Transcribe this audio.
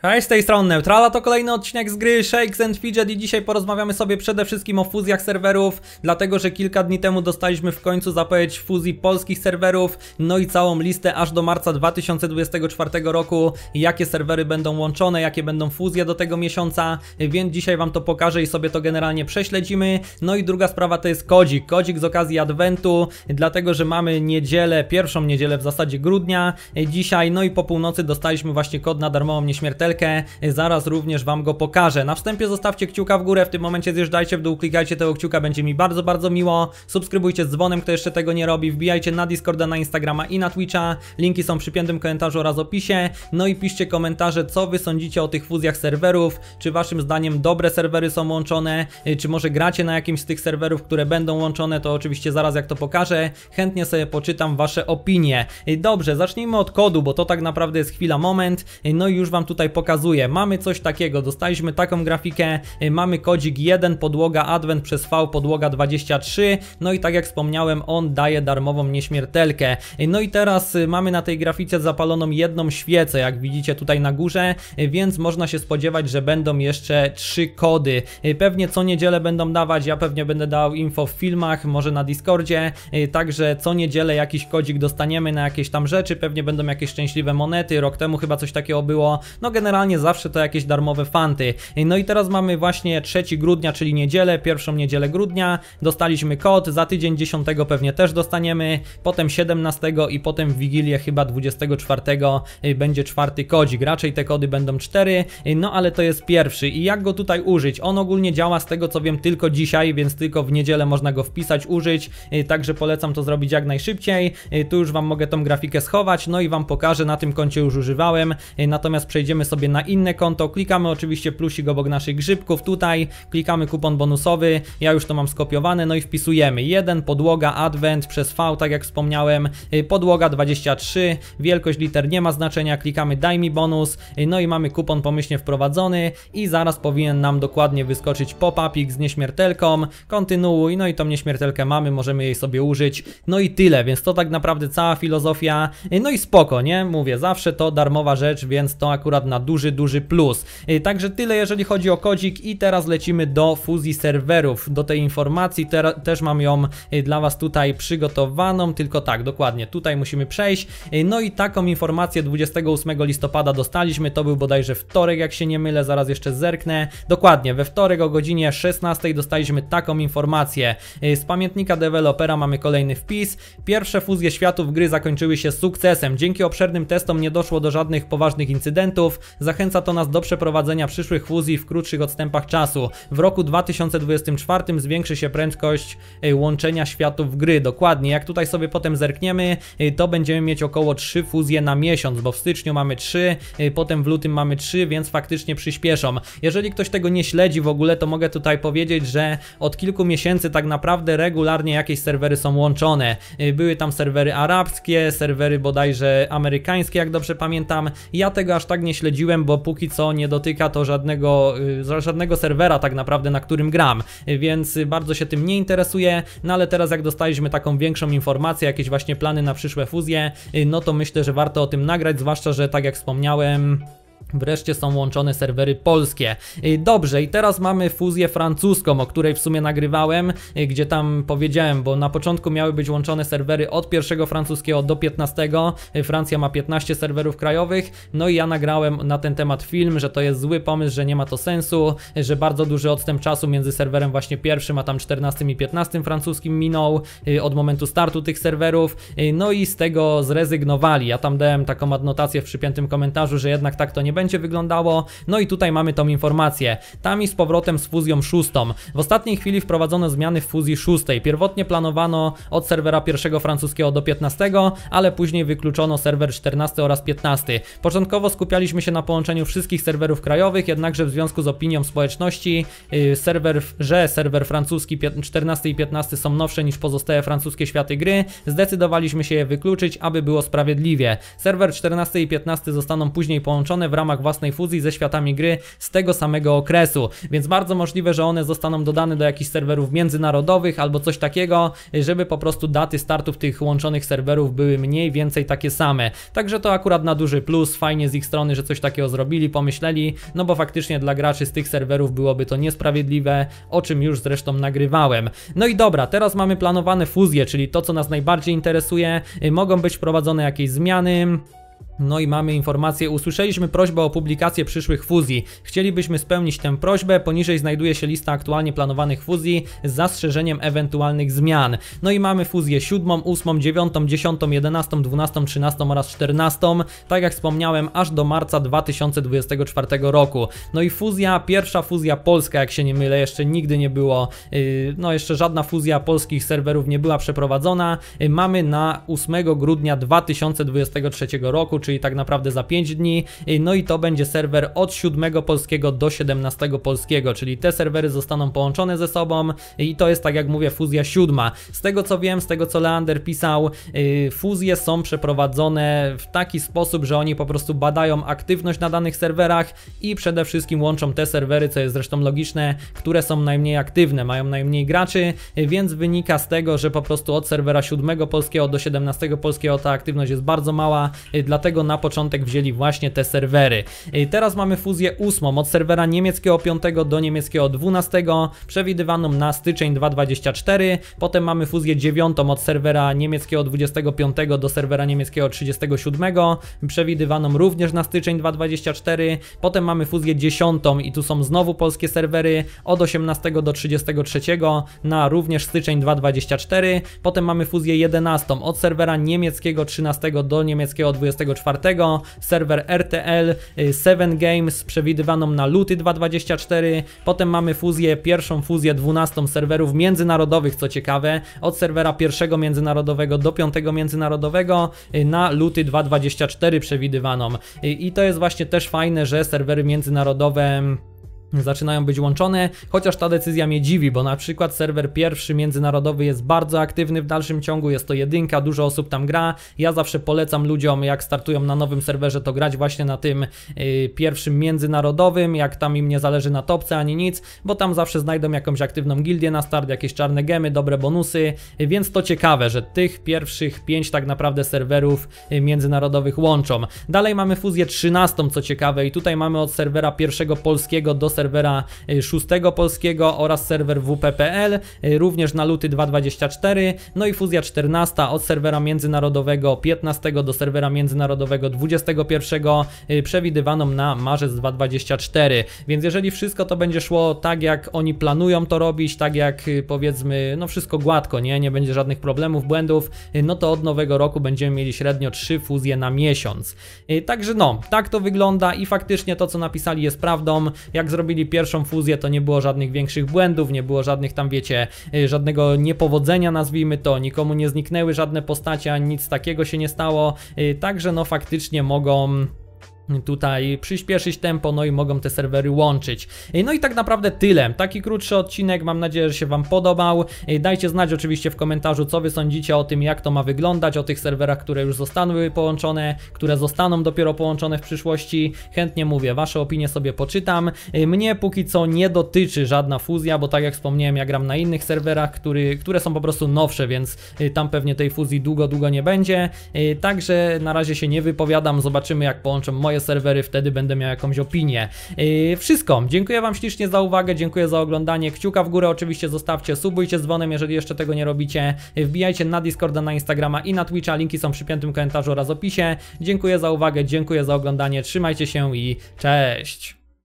Hej, z tej strony Neutrala, to kolejny odcinek z gry Shakes & Fidget i dzisiaj porozmawiamy sobie przede wszystkim o fuzjach serwerów, dlatego że kilka dni temu dostaliśmy w końcu zapowiedź fuzji polskich serwerów, no i całą listę aż do marca 2024 roku, jakie serwery będą łączone, jakie będą fuzje do tego miesiąca, więc dzisiaj wam to pokażę i sobie to generalnie prześledzimy. No i druga sprawa to jest kodzik z okazji adwentu, dlatego że mamy niedzielę, pierwszą niedzielę w zasadzie grudnia dzisiaj, no i po północy dostaliśmy właśnie kod na darmową nieśmiertelkę. Zaraz również wam go pokażę. Na wstępie zostawcie kciuka w górę, w tym momencie zjeżdżajcie w dół, klikajcie tego kciuka, będzie mi bardzo miło. Subskrybujcie z dzwonem, kto jeszcze tego nie robi, wbijajcie na Discorda, na Instagrama i na Twitcha. Linki są przy piętym komentarzu oraz opisie. No i piszcie komentarze, co wy sądzicie o tych fuzjach serwerów, czy waszym zdaniem dobre serwery są łączone, czy może gracie na jakimś z tych serwerów, które będą łączone, to oczywiście zaraz jak to pokażę, chętnie sobie poczytam wasze opinie. Dobrze, zacznijmy od kodu, bo to tak naprawdę jest chwila, moment. No i już wam tutaj pokazuję. Mamy coś takiego, dostaliśmy taką grafikę, mamy kodzik 1, podłoga advent przez V, podłoga 23, no i tak jak wspomniałem, on daje darmową nieśmiertelkę. No i teraz mamy na tej grafice zapaloną jedną świecę, jak widzicie tutaj na górze, więc można się spodziewać, że będą jeszcze 3 kody. Pewnie co niedzielę będą dawać, ja pewnie będę dał info w filmach, może na Discordzie, także co niedzielę jakiś kodzik dostaniemy na jakieś tam rzeczy, pewnie będą jakieś szczęśliwe monety, rok temu chyba coś takiego było, no generalnie zawsze to jakieś darmowe fanty. No i teraz mamy właśnie 3 grudnia, czyli niedzielę, pierwszą niedzielę grudnia, dostaliśmy kod, za tydzień 10 pewnie też dostaniemy, potem 17 i potem w Wigilię chyba 24 będzie 4 kodzik, raczej te kody będą 4, no ale to jest pierwszy i jak go tutaj użyć? On ogólnie działa z tego co wiem tylko dzisiaj, więc tylko w niedzielę można go wpisać, użyć, także polecam to zrobić jak najszybciej. Tu już wam mogę tą grafikę schować, no i wam pokażę, na tym koncie już używałem, natomiast przejdziemy sobie na inne konto, klikamy oczywiście plusik obok naszych grzybków, tutaj klikamy kupon bonusowy, ja już to mam skopiowane, no i wpisujemy 1, podłoga advent przez V, tak jak wspomniałem, podłoga 23, wielkość liter nie ma znaczenia, klikamy daj mi bonus, no i mamy kupon pomyślnie wprowadzony i zaraz powinien nam dokładnie wyskoczyć pop-upik z nieśmiertelką, kontynuuj, no i tą nieśmiertelkę mamy, możemy jej sobie użyć, no i tyle, więc to tak naprawdę cała filozofia, no i spoko, nie? Mówię, zawsze to darmowa rzecz, więc to akurat na duży plus. Także tyle jeżeli chodzi o kodzik i teraz lecimy do fuzji serwerów, do tej informacji, też mam ją dla was tutaj przygotowaną, tylko tak, dokładnie, tutaj musimy przejść, no i taką informację 28 listopada dostaliśmy, to był bodajże wtorek, jak się nie mylę, zaraz jeszcze zerknę, dokładnie, we wtorek o godzinie 16 dostaliśmy taką informację, z pamiętnika dewelopera mamy kolejny wpis, pierwsze fuzje światów gry zakończyły się sukcesem, dzięki obszernym testom nie doszło do żadnych poważnych incydentów, zachęca to nas do przeprowadzenia przyszłych fuzji w krótszych odstępach czasu. W roku 2024 zwiększy się prędkość łączenia światów gry. Dokładnie, jak tutaj sobie potem zerkniemy, to będziemy mieć około 3 fuzje na miesiąc, bo w styczniu mamy 3, potem w lutym mamy 3, więc faktycznie przyspieszą. Jeżeli ktoś tego nie śledzi w ogóle, to mogę tutaj powiedzieć, że od kilku miesięcy tak naprawdę regularnie jakieś serwery są łączone. Były tam serwery arabskie, serwery bodajże amerykańskie, jak dobrze pamiętam. Ja tego aż tak nie śledziłem, bo póki co nie dotyka to żadnego serwera tak naprawdę, na którym gram, więc bardzo się tym nie interesuję, no ale teraz jak dostaliśmy taką większą informację, jakieś właśnie plany na przyszłe fuzje, no to myślę, że warto o tym nagrać, zwłaszcza, że tak jak wspomniałem, wreszcie są łączone serwery polskie. Dobrze, i teraz mamy fuzję francuską, o której w sumie nagrywałem, gdzie tam powiedziałem, bo na początku miały być łączone serwery od 1 francuskiego do 15. Francja ma 15 serwerów krajowych, no i ja nagrałem na ten temat film, że to jest zły pomysł, że nie ma to sensu, że bardzo duży odstęp czasu między serwerem właśnie pierwszym, a tam 14 i 15 francuskim minął od momentu startu tych serwerów, no i z tego zrezygnowali. Ja tam dałem taką adnotację w przypiętym komentarzu, że jednak tak to nie będzie wyglądało, no i tutaj mamy tą informację. Tam i z powrotem z fuzją 6. W ostatniej chwili wprowadzono zmiany w fuzji 6. Pierwotnie planowano od serwera 1 francuskiego do 15, ale później wykluczono serwer 14 oraz 15. Początkowo skupialiśmy się na połączeniu wszystkich serwerów krajowych, jednakże w związku z opinią społeczności, serwer francuski 14 i 15 są nowsze niż pozostałe francuskie światy gry, zdecydowaliśmy się je wykluczyć, aby było sprawiedliwie. Serwer 14 i 15 zostaną później połączone w ramach własnej fuzji ze światami gry z tego samego okresu, więc bardzo możliwe, że one zostaną dodane do jakichś serwerów międzynarodowych albo coś takiego, żeby po prostu daty startów tych łączonych serwerów były mniej więcej takie same. Także to akurat na duży plus, fajnie z ich strony, że coś takiego zrobili, pomyśleli, no bo faktycznie dla graczy z tych serwerów byłoby to niesprawiedliwe, o czym już zresztą nagrywałem. No i dobra, teraz mamy planowane fuzje, czyli to, co nas najbardziej interesuje. Mogą być wprowadzone jakieś zmiany. No i mamy informację, usłyszeliśmy prośbę o publikację przyszłych fuzji. Chcielibyśmy spełnić tę prośbę, poniżej znajduje się lista aktualnie planowanych fuzji z zastrzeżeniem ewentualnych zmian. No i mamy fuzję 7, 8, 9, 10, 11, 12, 13 oraz 14, tak jak wspomniałem, aż do marca 2024 roku. No i fuzja, pierwsza fuzja polska, jak się nie mylę, jeszcze nigdy nie było, no jeszcze żadna fuzja polskich serwerów nie była przeprowadzona. Mamy na 8 grudnia 2023 roku, czyli tak naprawdę za 5 dni, no i to będzie serwer od 7 polskiego do 17 polskiego, czyli te serwery zostaną połączone ze sobą i to jest, tak jak mówię, fuzja 7. Z tego co wiem, z tego co Leander pisał, fuzje są przeprowadzone w taki sposób, że oni po prostu badają aktywność na danych serwerach i przede wszystkim łączą te serwery, co jest zresztą logiczne, które są najmniej aktywne, mają najmniej graczy, więc wynika z tego, że po prostu od serwera 7 polskiego do 17 polskiego ta aktywność jest bardzo mała, dlatego na początek wzięli właśnie te serwery. Teraz mamy fuzję 8 od serwera niemieckiego 5 do niemieckiego 12, przewidywaną na styczeń 2024. Potem mamy fuzję 9 od serwera niemieckiego 25 do serwera niemieckiego 37, przewidywaną również na styczeń 2024. Potem mamy fuzję 10 i tu są znowu polskie serwery od 18 do 33 na również styczeń 2024. Potem mamy fuzję 11 od serwera niemieckiego 13 do niemieckiego 24, serwer RTL 7 Games przewidywaną na luty 2024. Potem mamy pierwszą fuzję 12 serwerów międzynarodowych, co ciekawe, od serwera pierwszego międzynarodowego do 5 międzynarodowego na luty 2024 przewidywaną. I to jest właśnie też fajne, że serwery międzynarodowe zaczynają być łączone, chociaż ta decyzja mnie dziwi, bo na przykład serwer pierwszy międzynarodowy jest bardzo aktywny w dalszym ciągu, jest to jedynka, dużo osób tam gra. Ja zawsze polecam ludziom, jak startują na nowym serwerze, to grać właśnie na tym pierwszym międzynarodowym, jak tam im nie zależy na topce ani nic, bo tam zawsze znajdą jakąś aktywną gildię na start, jakieś czarne gemy, dobre bonusy, więc to ciekawe, że tych pierwszych 5 tak naprawdę serwerów międzynarodowych łączą. Dalej mamy fuzję 13, co ciekawe, i tutaj mamy od serwera pierwszego polskiego do serwera 6 polskiego oraz serwer WP.pl, również na luty 2024, no i fuzja 14 od serwera międzynarodowego 15 do serwera międzynarodowego 21, przewidywaną na marzec 2024, więc jeżeli wszystko to będzie szło tak, jak oni planują to robić, tak jak powiedzmy, no wszystko gładko, nie będzie żadnych problemów, błędów, no to od nowego roku będziemy mieli średnio 3 fuzje na miesiąc. Także no, tak to wygląda i faktycznie to, co napisali, jest prawdą. Jak zrobili pierwszą fuzję, to nie było żadnych większych błędów, nie było żadnych tam, wiecie, żadnego niepowodzenia, nazwijmy to, nikomu nie zniknęły żadne postacie, ani nic takiego się nie stało, także no faktycznie mogą tutaj przyspieszyć tempo, no i mogą te serwery łączyć. No i tak naprawdę tyle. Taki krótszy odcinek, mam nadzieję, że się Wam podobał. Dajcie znać oczywiście w komentarzu, co Wy sądzicie o tym, jak to ma wyglądać, o tych serwerach, które już zostały połączone, które zostaną dopiero połączone w przyszłości. Chętnie mówię, Wasze opinie sobie poczytam. Mnie póki co nie dotyczy żadna fuzja, bo tak jak wspomniałem, ja gram na innych serwerach, które są po prostu nowsze, więc tam pewnie tej fuzji długo nie będzie. Także na razie się nie wypowiadam, zobaczymy, jak połączą moje serwery, wtedy będę miał jakąś opinię. Wszystko. Dziękuję Wam ślicznie za uwagę, dziękuję za oglądanie. Kciuka w górę oczywiście zostawcie, subujcie z dzwonem, jeżeli jeszcze tego nie robicie. Wbijajcie na Discorda, na Instagrama i na Twitcha, linki są przy piętym komentarzu oraz opisie. Dziękuję za uwagę, dziękuję za oglądanie, trzymajcie się i cześć!